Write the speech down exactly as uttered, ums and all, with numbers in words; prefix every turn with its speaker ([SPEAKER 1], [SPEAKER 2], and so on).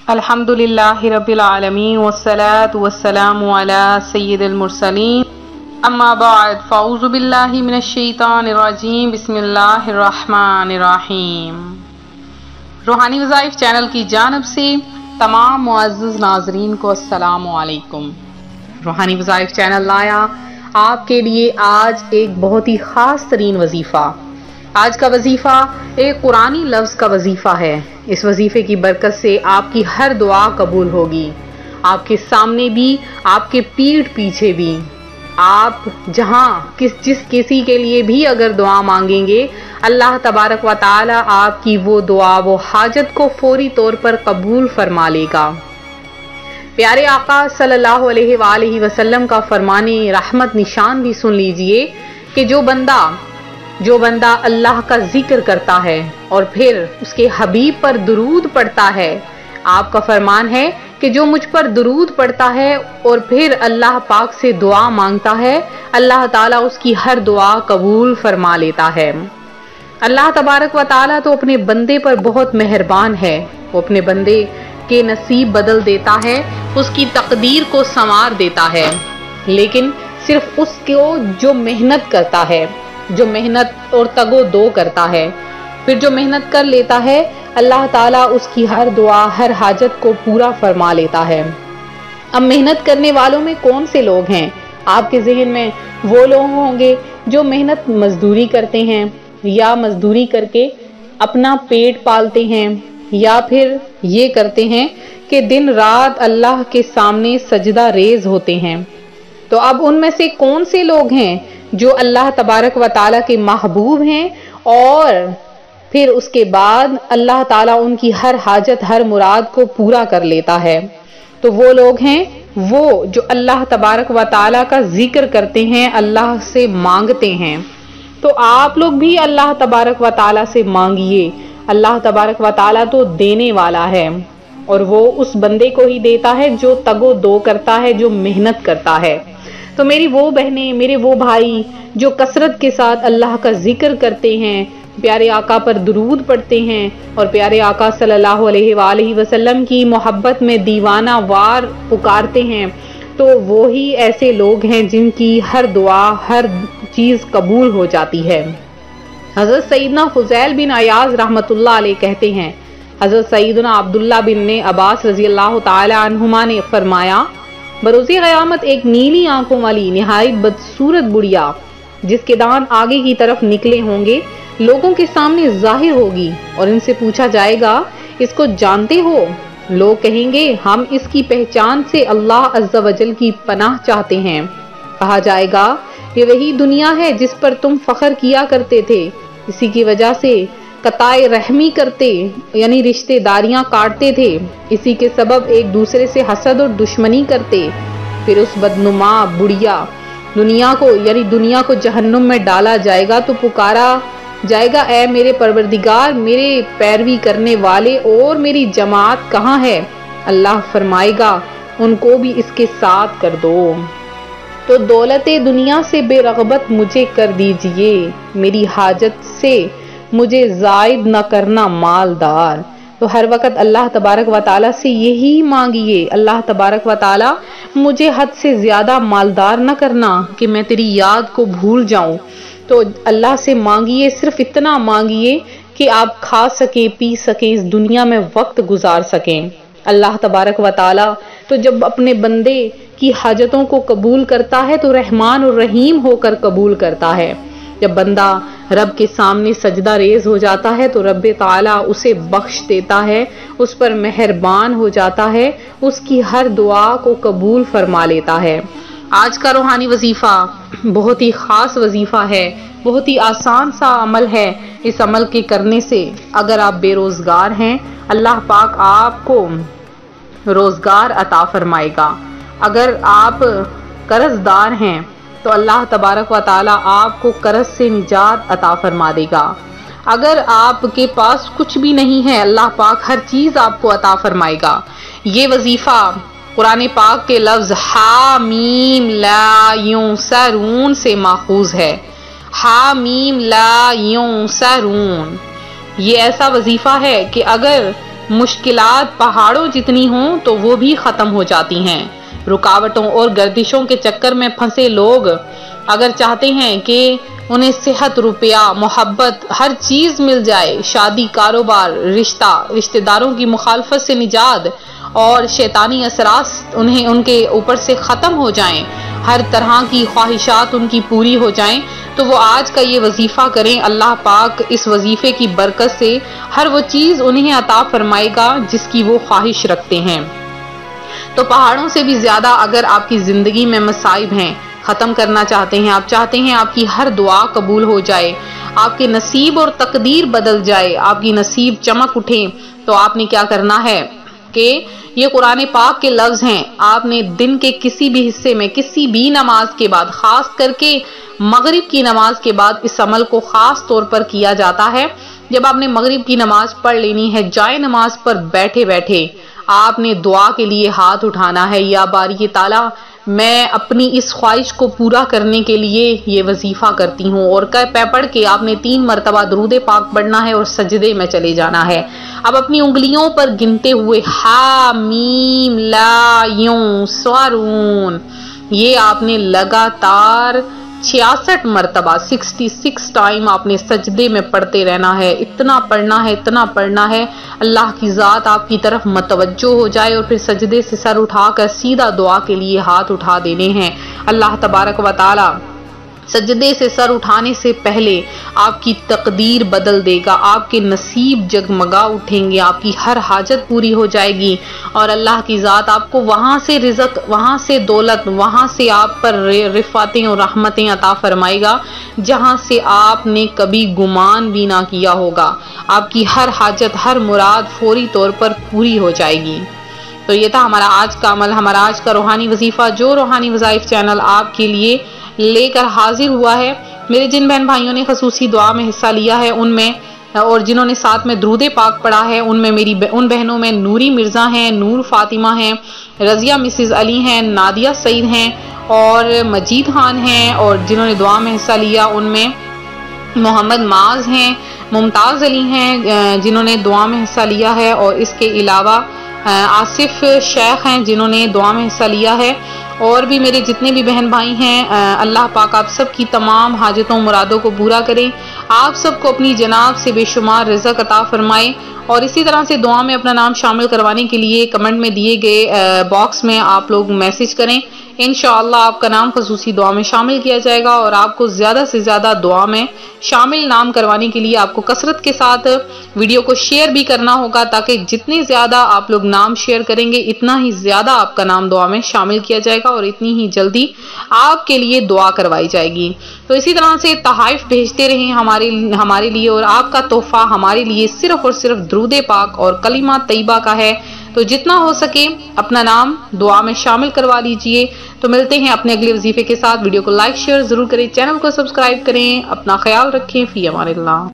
[SPEAKER 1] अल्हम्दुलिल्लाहि रब्बिल आलमीन वस्सलातु वस्सलामु अला सय्यिदिल मुरसलीन अम्मा बाद फ़अऊज़ु बिल्लाहि मिनश शैतानिर रजीम बिस्मिल्लाहिर रहमानिर रहीम। रूहानी वज़ाइफ चैनल की जानिब से तमाम मुअज़्ज़ज़ नाज़रीन को अस्सलामु अलैकुम। रूहानी वज़ाइफ चैनल लाया आपके लिए आज एक बहुत ही ख़ास तरीन वजीफ़ा। आज का वजीफ़ा एक कुरानी लफ्ज़ का वजीफ़ा है। इस वजीफ़े की बरकत से आपकी हर दुआ कबूल होगी, आपके सामने भी, आपके पीठ पीछे भी। आप जहाँ किस जिस किसी के लिए भी अगर दुआ मांगेंगे, अल्लाह तबारक व तआला आपकी वो दुआ, वो हाजत को फौरी तौर पर कबूल फरमा लेगा। प्यारे आका सल्लल्लाहु अलैहि वसल्लम का फरमाने रहमत निशान भी सुन लीजिए कि जो बंदा जो बंदा अल्लाह का जिक्र करता है और फिर उसके हबीब पर दुरूद पढ़ता है, आपका फरमान है कि जो मुझ पर दुरूद पढ़ता है और फिर अल्लाह पाक से दुआ मांगता है, अल्लाह ताला उसकी हर दुआ कबूल फरमा लेता है। अल्लाह तबारक व ताला तो अपने बंदे पर बहुत मेहरबान है। वो अपने बंदे के नसीब बदल देता है, उसकी तकदीर को संवार देता है, लेकिन सिर्फ उसको जो मेहनत करता है, जो मेहनत और तगो दो करता है, फिर जो मेहनत कर लेता है, अल्लाह ताला उसकी हर दुआ, हर हाजत को पूरा फरमा लेता है। अब मेहनत करने वालों में कौन से लोग हैं? आपके जहन में वो लोग होंगे जो मेहनत मजदूरी करते हैं, या मजदूरी करके अपना पेट पालते हैं, या फिर ये करते हैं कि दिन रात अल्लाह के सामने सजदा रेज होते हैं। तो अब उनमें से कौन से लोग हैं जो अल्लाह तबारक व ताला के महबूब हैं और फिर उसके बाद अल्लाह ताला उनकी हर हाजत, हर मुराद को पूरा कर लेता है? तो वो लोग हैं वो जो अल्लाह तबारक व ताला का जिक्र करते हैं, अल्लाह से मांगते हैं। तो आप लोग भी अल्लाह तबारक व ताला से मांगिए। अल्लाह तबारक व ताला तो देने वाला है और वो उस बंदे को ही देता है जो तगो दो करता है, जो मेहनत करता है। तो मेरी वो बहनें, मेरे वो भाई जो कसरत के साथ अल्लाह का जिक्र करते हैं, प्यारे आका पर दुरूद पढ़ते हैं और प्यारे आका सल्लल्लाहु अलैहि वसल्लम की मोहब्बत में दीवाना वार पुकारते हैं, तो वो ही ऐसे लोग हैं जिनकी हर दुआ, हर चीज़ कबूल हो जाती है। हज़रत सईदना फुज़ैल बिन अयाज़ रहमतुल्लाह अलैह कहते हैं, हज़रत सईदना अब्दुल्ला बिन अब्बास रज़ी अल्लाह तआला अन्हुमा ने फरमाया, बरोज़े क़यामत एक नीली आंखों वाली निहायत बदसूरत बुढ़िया जिसके दांत आगे की तरफ निकले होंगे, लोगों के सामने जाहिर होगी और इनसे पूछा जाएगा, इसको जानते हो? लोग कहेंगे, हम इसकी पहचान से अल्लाह अज़्ज़ा वजल की पनाह चाहते हैं। कहा जाएगा, ये वही दुनिया है जिस पर तुम फख्र किया करते थे, इसी की वजह से कताए रहमी करते यानी रिश्तेदारियां काटते थे, इसी के सबब एक दूसरे से हसद और दुश्मनी करते। फिर उस बदनुमा बुढ़िया दुनिया को यानी दुनिया को जहन्नुम में डाला जाएगा तो पुकारा जाएगा, ऐ मेरे परवरदिगार, मेरे पैरवी करने वाले और मेरी जमात कहाँ है? अल्लाह फरमाएगा, उनको भी इसके साथ कर दो। तो दौलते दुनिया से बेरग़बत मुझे कर दीजिए, मेरी हाजत से मुझे जायद न करना मालदार। तो हर वक्त अल्लाह तबारक व ताला से यही मांगिए, अल्लाह तबारक व ताला मुझे हद से ज्यादा मालदार न करना कि मैं तेरी याद को भूल जाऊं। तो अल्लाह से मांगिए, सिर्फ इतना मांगिए कि आप खा सके, पी सके, इस दुनिया में वक्त गुजार सकें। अल्लाह तबारक व ताला तो जब अपने बंदे की हाजतों को कबूल करता है तो रहमान और रहीम होकर कबूल करता है। जब बंदा रब के सामने सजदा रेज हो जाता है तो रब ताला उसे बख्श देता है, उस पर मेहरबान हो जाता है, उसकी हर दुआ को कबूल फरमा लेता है। आज का रूहानी वजीफा बहुत ही खास वजीफा है, बहुत ही आसान सा अमल है। इस अमल के करने से अगर आप बेरोजगार हैं, अल्लाह पाक आपको रोजगार अता फरमाएगा। अगर आप कर्जदार हैं तो अल्लाह तबारक व ताला आपको कर्ज से निजात अता फरमा देगा। अगर आपके पास कुछ भी नहीं है, अल्लाह पाक हर चीज आपको अता फरमाएगा। ये वजीफा कुरान पाक के लफ्ज हामीम ला युंसरून से माखूज है। हामीम ला युंसरून ये ऐसा वजीफा है कि अगर مشکلات پہاڑوں جتنی ہوں تو وہ بھی ختم ہو جاتی ہیں۔ رکاوٹوں اور گردشوں کے چکر میں پھنسے لوگ اگر چاہتے ہیں کہ انہیں صحت، روپیہ، محبت، ہر چیز مل جائے، شادی، کاروبار، رشتہ، رشتہ داروں کی مخالفت سے نجات اور شیطانی اثرات انہیں ان کے اوپر سے ختم ہو جائیں، ہر طرح کی خواہشات ان کی پوری ہو جائیں، تو وہ آج کا یہ وظیفہ کریں۔ اللہ پاک اس وظیفے کی برکت سے ہر وہ چیز انہیں عطا فرمائے گا جس کی وہ خواہش رکھتے ہیں۔ تو پہاڑوں سے بھی زیادہ اگر آپ کی زندگی میں مصائب ہیں، ختم کرنا چاہتے ہیں، آپ چاہتے ہیں آپ کی ہر دعا قبول ہو جائے، آپ کے نصیب اور تقدیر بدل جائے، آپ کی نصیب چمک اٹھے، تو آپ نے کیا کرنا ہے کہ یہ قرآن پاک کے لفظ ہیں، آپ نے دن کے کسی بھی حصے میں کسی بھی نماز کے بعد، خاص کر کے مغرب کی نماز کے بعد اس عمل کو خاص طور پر کیا جاتا ہے۔ جب آپ نے مغرب کی نماز پڑھ لینی ہے، جائے نماز پر بیٹھے بیٹھے آپ نے دعا کے لیے ہاتھ اٹھانا ہے، یا باری تعالیٰ میں اپنی اس خواہش کو پورا کرنے کے لیے یہ وظیفہ کرتی ہوں، اور پڑھ کے آپ نے تین مرتبہ درود پاک پڑھنا ہے اور سجدے میں چلے جانا ہے۔ اب اپنی انگلیوں پر گنتے ہوئے حامیم لا یونسرون، یہ آپ نے لگاتار چھیاسٹھ مرتبہ سکسٹی سکس ٹائم آپ نے سجدے میں پڑھتے رہنا ہے، اتنا پڑھنا ہے اتنا پڑھنا ہے اللہ کی ذات آپ کی طرف متوجہ ہو جائے، اور پھر سجدے سے سر اٹھا کر سیدھا دعا کے لیے ہاتھ اٹھا دینے ہیں۔ اللہ تبارک و تعالی سجدے سے سر اٹھانے سے پہلے آپ کی تقدیر بدل دے گا، آپ کے نصیب جگمگا اٹھیں گے، آپ کی ہر حاجت پوری ہو جائے گی، اور اللہ کی ذات آپ کو وہاں سے رزق، وہاں سے دولت، وہاں سے آپ پر رفعتیں اور رحمتیں عطا فرمائے گا جہاں سے آپ نے کبھی گمان بھی نہ کیا ہوگا۔ آپ کی ہر حاجت، ہر مراد فوری طور پر پوری ہو جائے گی۔ تو یہ تھا ہمارا آج کا عمل، ہمارا آج کا روحانی وظیفہ جو روحانی وظائف چینل آپ کے لیے لے کر حاضر ہوا ہے۔ میرے جن بہن بھائیوں نے خصوصی دعا میں حصہ لیا ہے ان میں، اور جنہوں نے ساتھ میں درود پاک پڑھا ہے ان میں، میری ان بہنوں میں نوری مرزا ہیں، نور فاطمہ ہیں، رضیہ مسز علی ہیں، نادیہ سعید ہیں اور مجید خان ہیں، اور جنہوں نے دعا میں حصہ لیا ان میں محمد معاذ ہیں، ممتاز علی ہیں جنہوں نے دعا میں حصہ لیا ہے، اور اس کے علاوہ آصف شیخ ہیں جنہوں نے دعا میں حصہ لیا ہے، اور بھی میرے جتنے بھی بہن بھائی ہیں، اللہ پاک آپ سب کی تمام حاجتوں مرادوں کو پورا کریں، آپ سب کو اپنی جناب سے بے شمار رزق عطا فرمائے، اور اسی طرح سے دعا میں اپنا نام شامل کروانے کے لیے کمنٹ میں دیے گئے باکس میں آپ لوگ میسج کریں، انشاءاللہ آپ کا نام خصوصی دعا میں شامل کیا جائے گا، اور آپ کو زیادہ سے زیادہ دعا میں شامل نام کروانے کے لیے آپ کو کثرت کے ساتھ ویڈیو کو شیئر بھی کرنا ہوگا، تاکہ جتنے زیادہ آپ لوگ نام شیئر کریں گے اتنا ہی زیادہ آپ کا نام دعا میں شامل کیا جائے گا، اور اتنی ہی جلدی آپ کے لیے دعا کروائی جائے گی۔ تو اسی طرح سے تحائف بھیجتے رہیں ہمارے ہمارے لیے، اور آپ کا تحفہ ہمارے لیے صرف اور صرف درود پاک اور کلمہ طیبہ کا ہے، تو جتنا ہو سکے اپنا نام دعا میں شامل کروا لیجئے۔ تو ملتے ہیں اپنے اگلے وظیفے کے ساتھ، ویڈیو کو لائک شیئر ضرور کریں، چینل کو سبسکرائب کریں، اپنا خیال رکھیں، فی امان اللہ۔